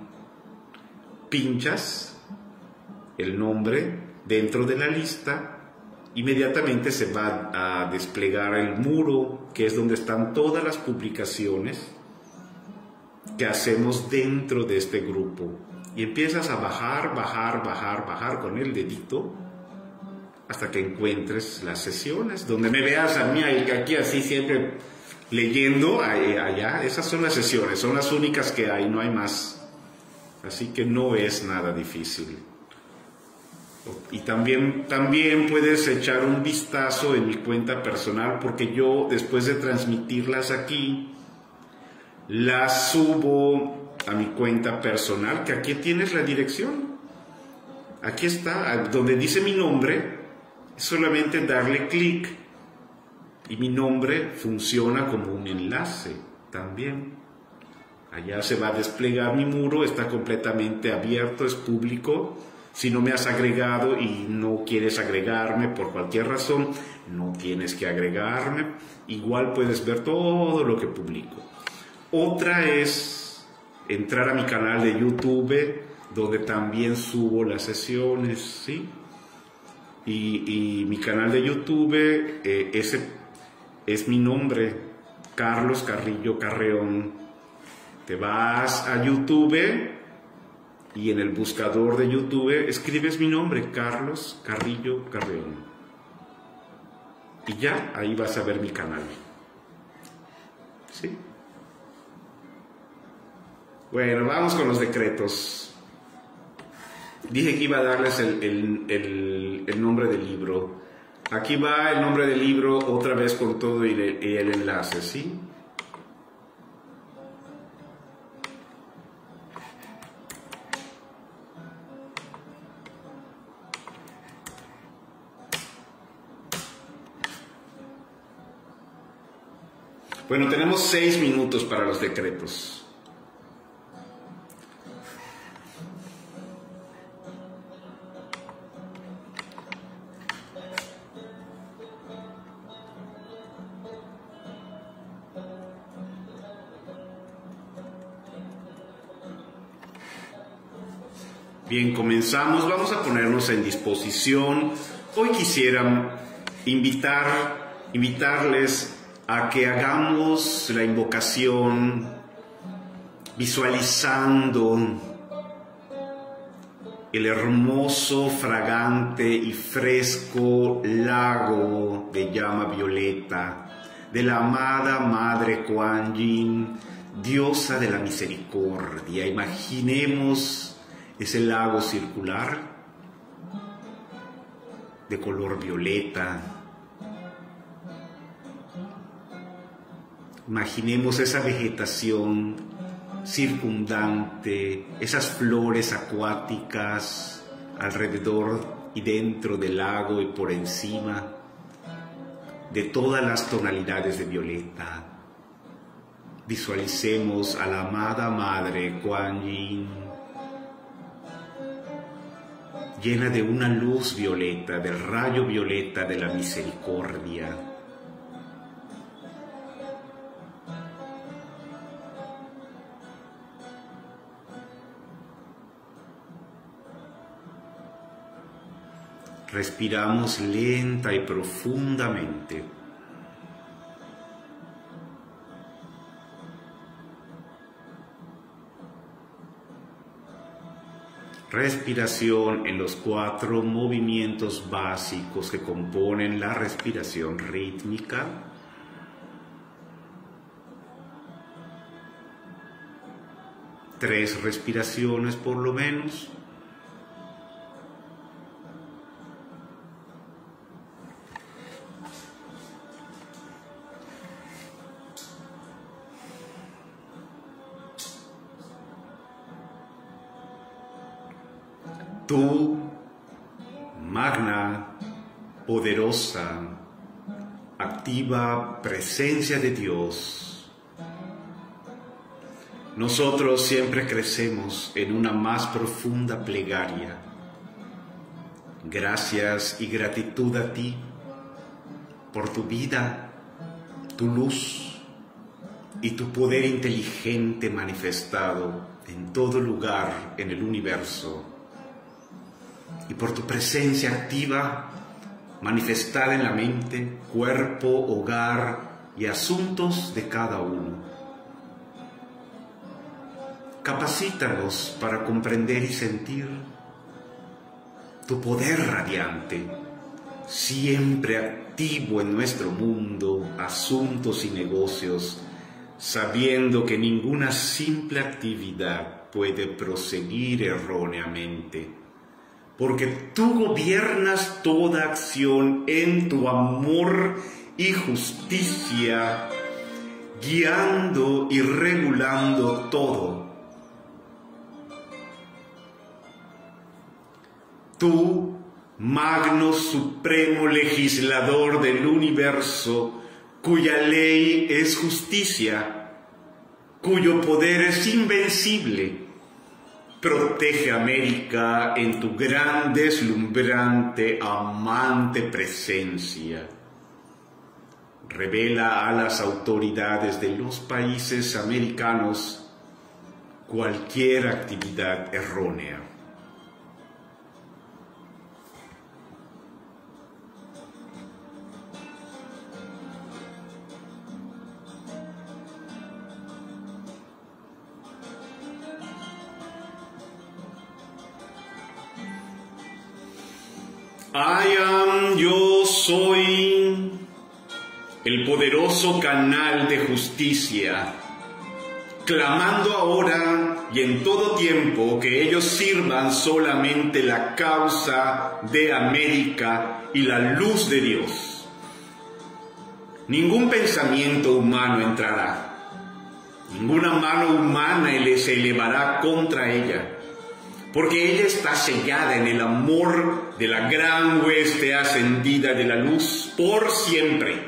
Pinchas el nombre dentro de la lista, inmediatamente se va a desplegar el muro, que es donde están todas las publicaciones que hacemos dentro de este grupo. Y empiezas a bajar, bajar, bajar, bajar con el dedito hasta que encuentres las sesiones, donde me veas a mí aquí así siempre leyendo allá. Esas son las sesiones, son las únicas que hay, no hay más. Así que no es nada difícil. Y también, también puedes echar un vistazo en mi cuenta personal, porque yo, después de transmitirlas aquí, las subo a mi cuenta personal, que aquí tienes la dirección. Aquí está, donde dice mi nombre, es solamente darle clic y mi nombre funciona como un enlace también. Allá se va a desplegar mi muro, está completamente abierto, es público. Si no me has agregado y no quieres agregarme por cualquier razón, no tienes que agregarme. Igual puedes ver todo lo que publico. Otra es entrar a mi canal de YouTube, donde también subo las sesiones, ¿sí? Y, y mi canal de YouTube, eh, ese es mi nombre, Carlos Carrillo Carreón. Te vas a YouTube y en el buscador de YouTube escribes mi nombre, Carlos Carrillo Carreón. Y ya, ahí vas a ver mi canal. ¿Sí? Bueno, vamos con los decretos. Dije que iba a darles el, el, el, el nombre del libro. Aquí va el nombre del libro otra vez con todo y el, y el enlace, ¿sí? Bueno, tenemos seis minutos para los decretos. Bien, comenzamos. Vamos a ponernos en disposición. Hoy quisiera invitar, invitarles a que hagamos la invocación visualizando el hermoso, fragante y fresco lago de llama violeta de la amada Madre Kuan Yin, diosa de la misericordia. Imaginemos ese lago circular de color violeta. Imaginemos esa vegetación circundante, esas flores acuáticas alrededor y dentro del lago y por encima de todas las tonalidades de violeta. Visualicemos a la amada Madre Kuan Yin, llena de una luz violeta, del rayo violeta de la misericordia. Respiramos lenta y profundamente. respiración en los cuatro movimientos básicos que componen la respiración rítmica. Tres respiraciones por lo menos. Tú, magna, poderosa, activa presencia de Dios, nosotros siempre crecemos en una más profunda plegaria. Gracias y gratitud a ti por tu vida, tu luz y tu poder inteligente manifestado en todo lugar en el universo, y por tu presencia activa manifestada en la mente, cuerpo, hogar y asuntos de cada uno. Capacítanos para comprender y sentir tu poder radiante, siempre activo en nuestro mundo, asuntos y negocios, sabiendo que ninguna simple actividad puede proseguir erróneamente, porque tú gobiernas toda acción en tu amor y justicia, guiando y regulando todo. Tú, magno supremo legislador del universo, cuya ley es justicia, cuyo poder es invencible, protege a América en tu gran, deslumbrante, amante presencia. Revela a las autoridades de los países americanos cualquier actividad errónea. I am, yo soy el poderoso canal de justicia, clamando ahora y en todo tiempo que ellos sirvan solamente la causa de América y la luz de Dios. Ningún pensamiento humano entrará, ninguna mano humana se elevará contra ella, porque ella está sellada en el amor de la gran hueste ascendida de la luz por siempre.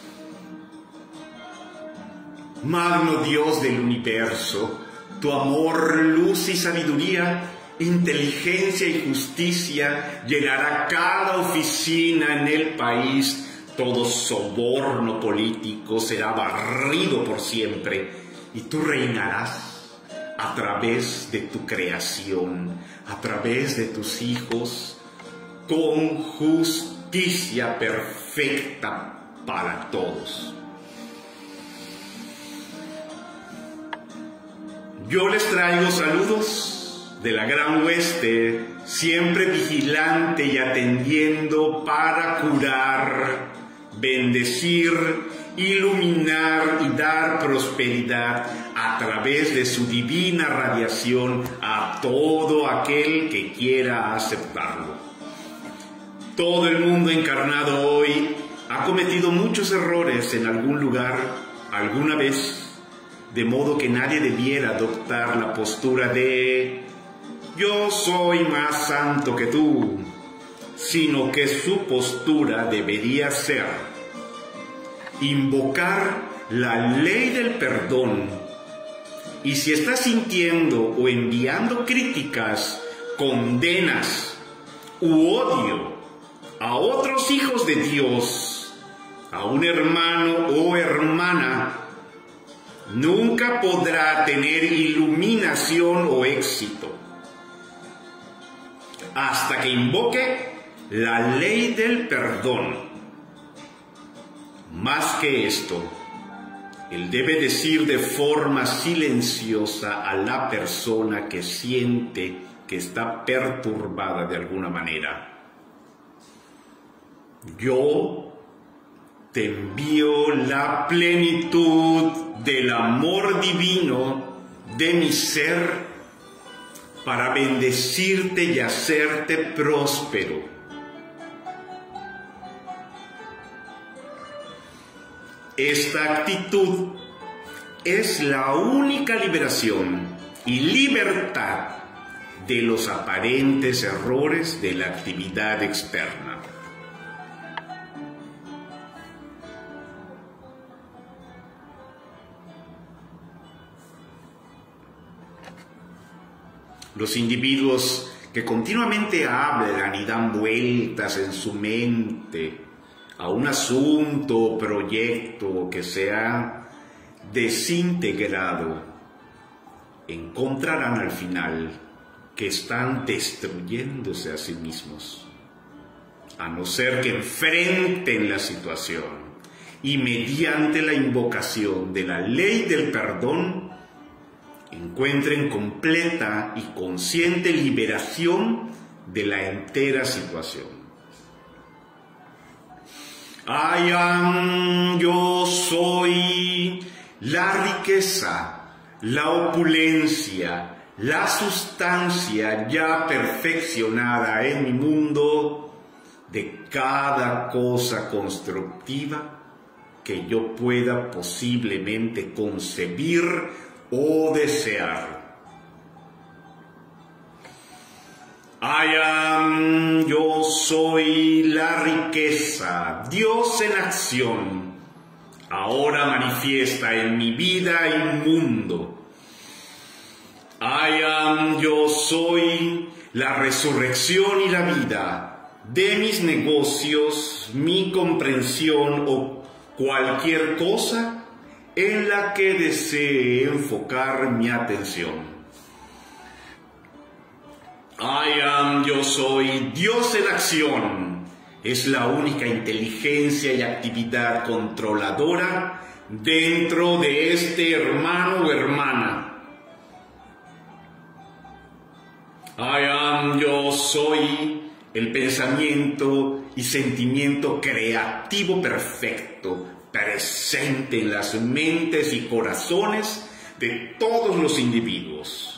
Magno Dios del universo, tu amor, luz y sabiduría, inteligencia y justicia llenará cada oficina en el país. Todo soborno político será barrido por siempre y tú reinarás a través de tu creación, a través de tus hijos, con justicia perfecta para todos. Yo les traigo saludos de la gran hueste, siempre vigilante y atendiendo para curar, bendecir, iluminar y dar prosperidad a través de su divina radiación a todo aquel que quiera aceptarlo. Todo el mundo encarnado hoy ha cometido muchos errores en algún lugar, alguna vez, de modo que nadie debiera adoptar la postura de yo soy más santo que tú, sino que su postura debería ser invocar la ley del perdón, y si está sintiendo o enviando críticas, condenas u odio a otros hijos de Dios, a un hermano o hermana, nunca podrá tener iluminación o éxito hasta que invoque la ley del perdón. Más que esto, él debe decir de forma silenciosa a la persona que siente que está perturbada de alguna manera. Yo te envío la plenitud del amor divino de mi ser para bendecirte y hacerte próspero. Esta actitud es la única liberación y libertad de los aparentes errores de la actividad externa. Los individuos que continuamente hablan y dan vueltas en su mente a un asunto o proyecto que se ha desintegrado, encontrarán al final que están destruyéndose a sí mismos, a no ser que enfrenten la situación y mediante la invocación de la ley del perdón encuentren completa y consciente liberación de la entera situación. I am, yo soy la riqueza, la opulencia, la sustancia ya perfeccionada en mi mundo de cada cosa constructiva que yo pueda posiblemente concebir o desear. I am, yo soy la riqueza, Dios en acción, ahora manifiesta en mi vida y mundo. I am, yo soy la resurrección y la vida de mis negocios, mi comprensión o cualquier cosa en la que desee enfocar mi atención. I am, yo soy Dios en acción. Es la única inteligencia y actividad controladora dentro de este hermano o hermana. I am, yo soy el pensamiento y sentimiento creativo perfecto, presente en las mentes y corazones de todos los individuos.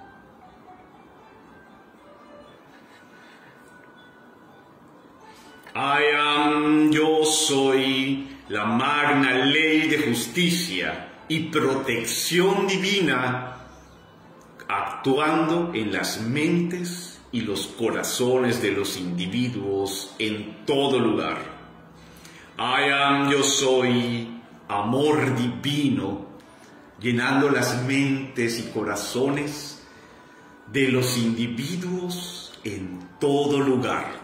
I am, yo soy la magna ley de justicia y protección divina, actuando en las mentes y los corazones de los individuos en todo lugar. I am, yo soy amor divino, llenando las mentes y corazones de los individuos en todo lugar.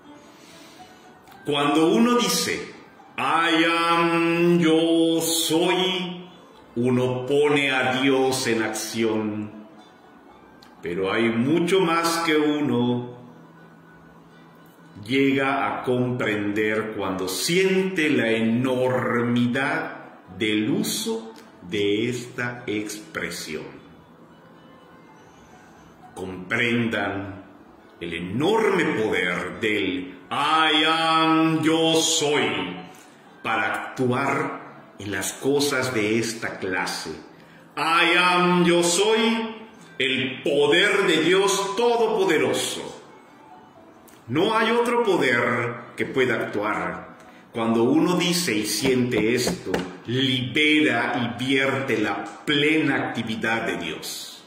Cuando uno dice, I am, yo soy, uno pone a Dios en acción, pero hay mucho más que uno llega a comprender cuando siente la enormidad del uso de esta expresión. Comprendan el enorme poder del I am, yo soy, para actuar en las cosas de esta clase. I am, yo soy, el poder de Dios Todopoderoso. No hay otro poder que pueda actuar. Cuando uno dice y siente esto, libera y vierte la plena actividad de Dios.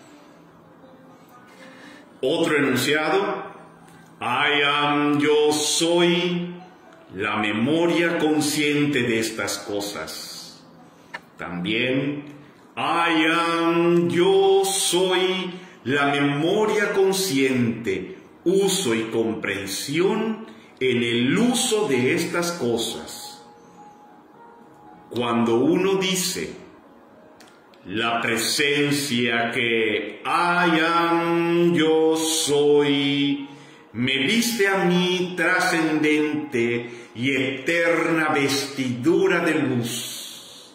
Otro enunciado. I am, yo soy la memoria consciente de estas cosas. También, I am, yo soy la memoria consciente, uso y comprensión en el uso de estas cosas. Cuando uno dice, la presencia que I am, yo soy, me viste a mí trascendente y eterna vestidura de luz.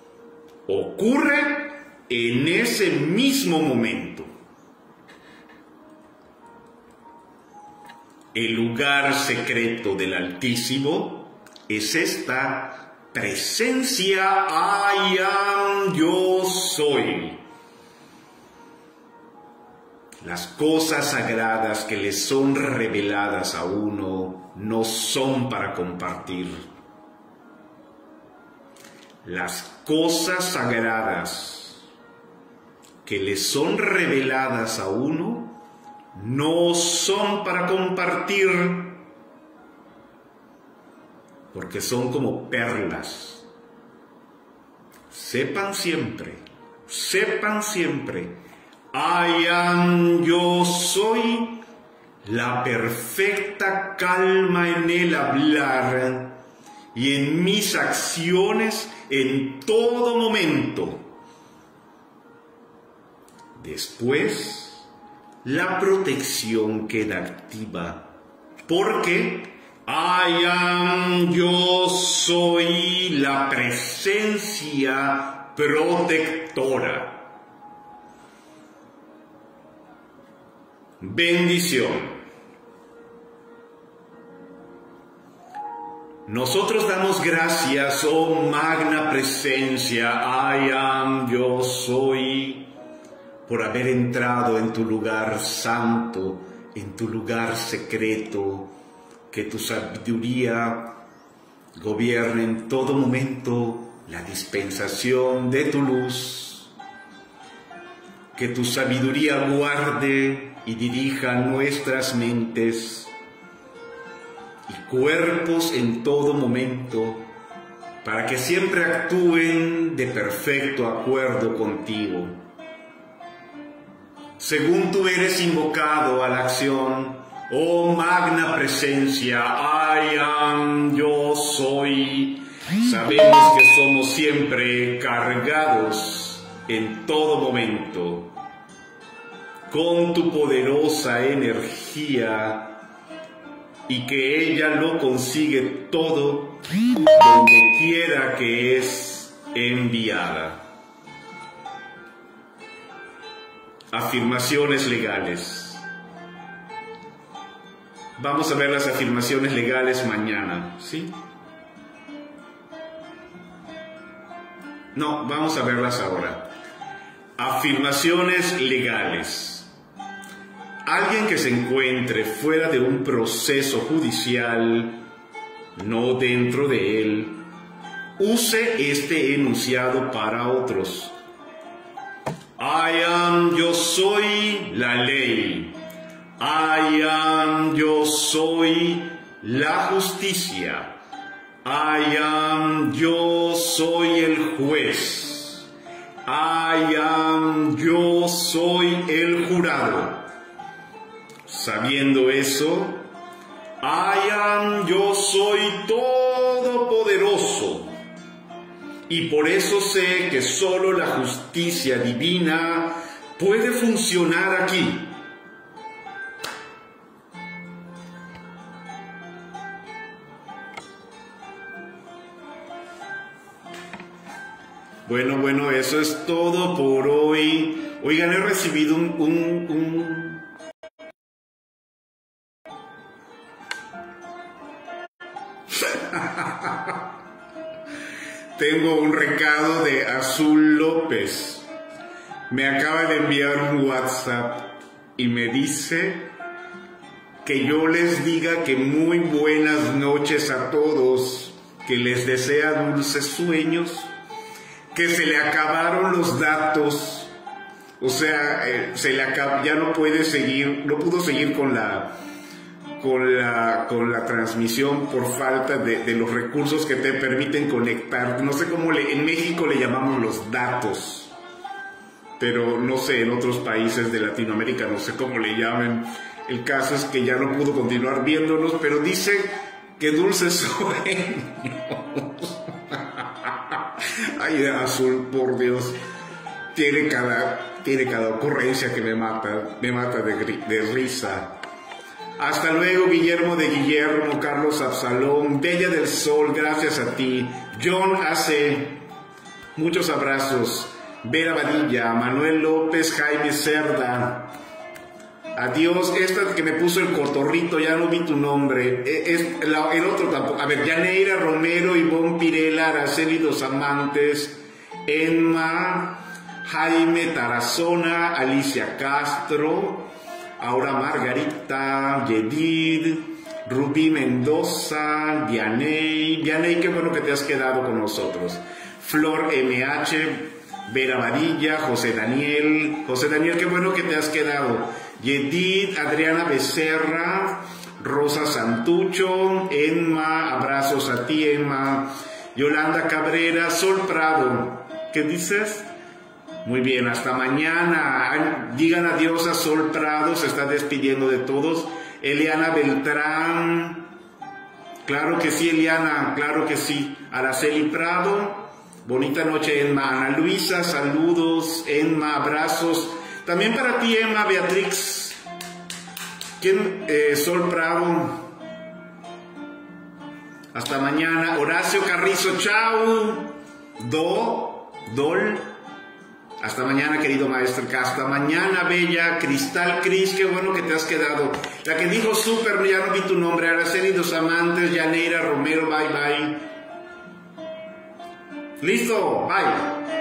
Ocurre en ese mismo momento. El lugar secreto del Altísimo es esta presencia I am, yo soy. Las cosas sagradas que le son reveladas a uno no son para compartir. Las cosas sagradas que le son reveladas a uno no son para compartir, porque son como perlas. Sepan siempre, sepan siempre, I am, yo soy, la perfecta calma en el hablar y en mis acciones en todo momento. Después, la protección queda activa, porque I am, yo soy la presencia protectora. Bendición. Nosotros damos gracias, oh magna presencia, I am, yo soy, por haber entrado en tu lugar santo, en tu lugar secreto, que tu sabiduría gobierne en todo momento la dispensación de tu luz, que tu sabiduría guarde y dirija nuestras mentes y cuerpos en todo momento, para que siempre actúen de perfecto acuerdo contigo. Según tú eres invocado a la acción, oh magna presencia, I am, yo soy, sabemos que somos siempre cargados en todo momento con tu poderosa energía, y que ella lo consigue todo donde quiera que es enviada. Afirmaciones legales. Vamos a ver las afirmaciones legales mañana, ¿sí? No, vamos a verlas ahora. Afirmaciones legales. Alguien que se encuentre fuera de un proceso judicial, no dentro de él, use este enunciado para otros. I am, yo soy la ley. I am, yo soy la justicia. I am, yo soy el juez. I am, yo soy el jurado. Sabiendo eso, I am, yo soy todopoderoso, y por eso sé que solo la justicia divina puede funcionar aquí. Bueno, bueno, eso es todo por hoy. Oigan, he recibido un... un, un Tengo un recado de Azul López. Me acaba de enviar un WhatsApp y me dice que yo les diga que muy buenas noches a todos, que les desea dulces sueños, que se le acabaron los datos, o sea, eh, se le acaba, ya no puede seguir, no pudo seguir con la... Con la, con la transmisión por falta de, de los recursos que te permiten conectar. No sé cómo le, en México le llamamos los datos, pero no sé, en otros países de Latinoamérica no sé cómo le llamen. El caso es que ya no pudo continuar viéndonos, pero dice que dulces sueños. Ay, Azul, por Dios, tiene cada, tiene cada ocurrencia que me mata, me mata de, de risa. Hasta luego, Guillermo de Guillermo, Carlos Absalón, Bella del Sol, gracias a ti. John A C, muchos abrazos. Vera Badilla, Manuel López, Jaime Cerda, Adiós, esta que me puso el cotorrito, ya no vi tu nombre. Es, la, el otro tampoco. A ver, Yaneira Romero, Ivonne Pirela, Araceli Dos Amantes, Emma, Jaime Tarazona, Alicia Castro, Aura Margarita, Yedid, Rubí Mendoza, Dianey. Dianey, qué bueno que te has quedado con nosotros. Flor M H, Vera Vadilla, José Daniel. José Daniel, qué bueno que te has quedado. Yedid, Adriana Becerra, Rosa Santucho, Emma, abrazos a ti, Emma. Yolanda Cabrera, Sol Prado, ¿qué dices? Muy bien, hasta mañana. Digan adiós a Sol Prado, se está despidiendo de todos. Eliana Beltrán, claro que sí, Eliana, claro que sí. Araceli Prado, bonita noche, Emma. Ana Luisa, saludos, Emma, abrazos. También para ti, Emma Beatrix. ¿Quién? Eh, Sol Prado. Hasta mañana. Horacio Carrizo, chao. Do, Dol. Hasta mañana, querido maestro. Hasta mañana, bella. Cristal Cris, qué bueno que te has quedado. La que dijo súper, ya no vi tu nombre. Araceli Dos Amantes, Yaneira Romero, bye bye. Listo, bye.